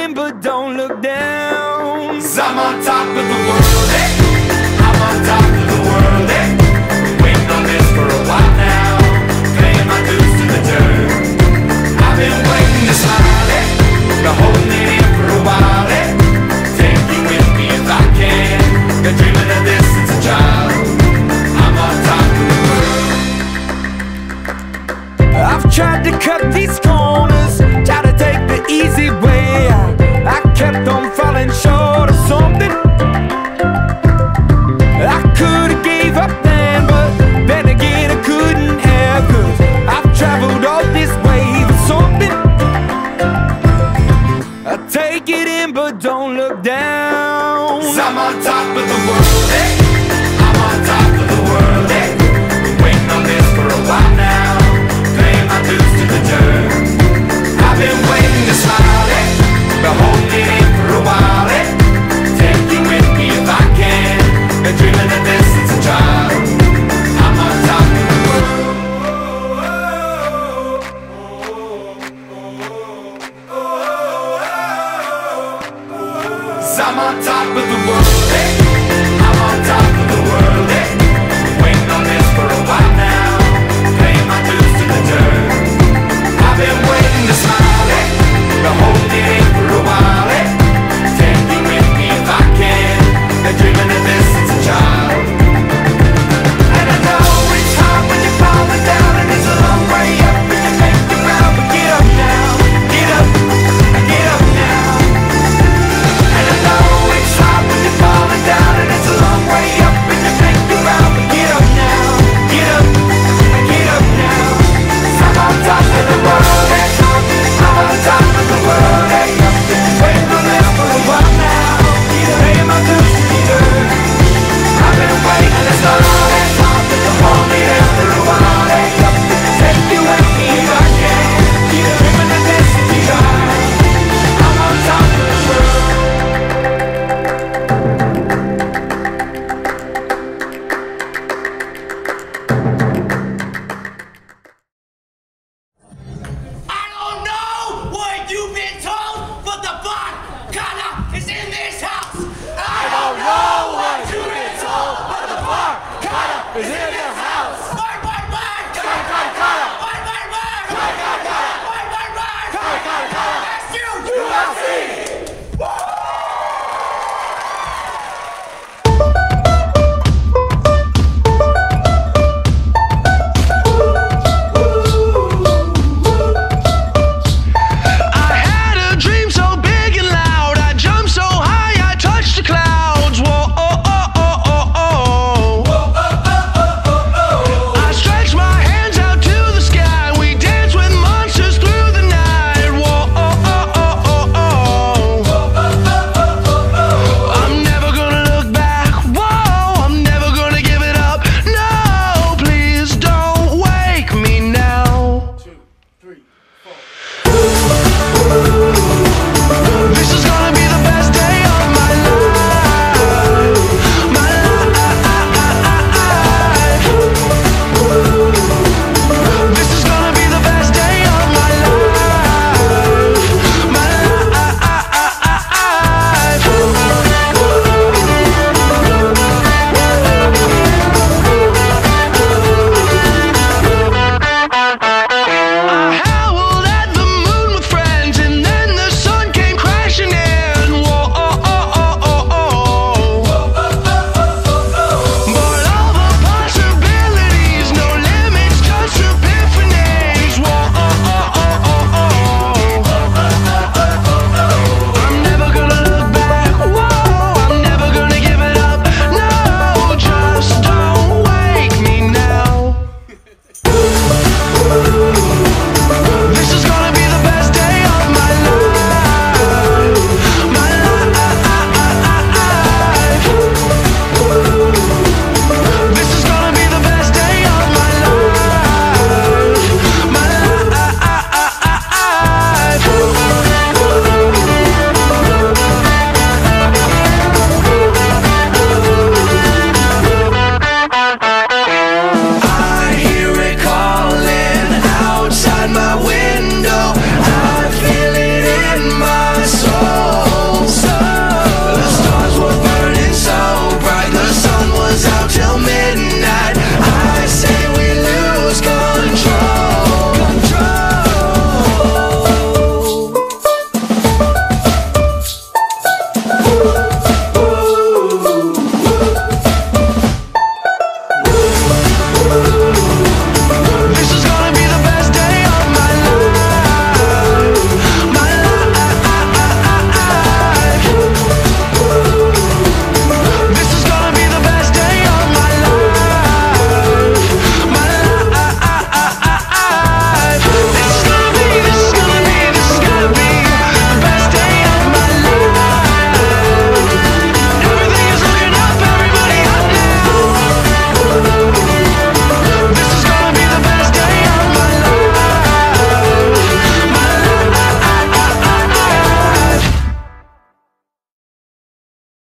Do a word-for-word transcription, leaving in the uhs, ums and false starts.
in, but don't look down. 'Cause I'm on top of the world, eh? I'm on top of the world, eh? Been waiting on this for a while now, paying my dues to the dirt. I've been waiting to smile, eh? Been holding it in for a while, eh? Take you with me if I can. Been dreaming of this since a child. I'm on top of the world. I've tried to cut these corners, try to take the easy way. I, I kept on falling short of something. I could've gave up then, but then again I couldn't have. 'Cause I've traveled all this way for something. I take it in, but don't look down. 'Cause I'm on top of the world, eh? I'm on top of the world, eh? Been waiting on this for a while now, paying my dues to the dirt. I've been waiting to smile, eh? Been holding it in for a while, eh? Take you with me if I can. Been dreaming of this since a child. I'm on top of the world. 'Cause I'm on top of the world, eh? I'm on top of the world, eh? Been waiting on this for a while now, paying my dues to the dirt. I've been waiting to smile, eh? Been holding it in for a while, eh? Take you with me if I can. Been dreaming of this since a child. And I know it's hard when you're falling down, and it's a long way up when you make it round. But get up now, get up, get up now. And I know it's hard when you're falling down, and it's a long way up when you make it round. But get up now, get up, get up now. 'Cause I'm on top of the world, eh? I'm on top of the world, eh? Waiting on this for a while now, paying my dues to the dirt. I've been waiting this long, eh? Hold me down for a while, eh? Take you with me if I can. Dreaming of this to be high. I'm on top of the world. I don't know what you've been told, but the Barkada is in this house. I don't know what you've been told, but the Barkada is in this house. Bark, bark, bark. Bark, bark, bark. Bark, bark, bark. Bark, bark, bark. Bark, bark, bark. Bark, bark, bark. That's you, U F C.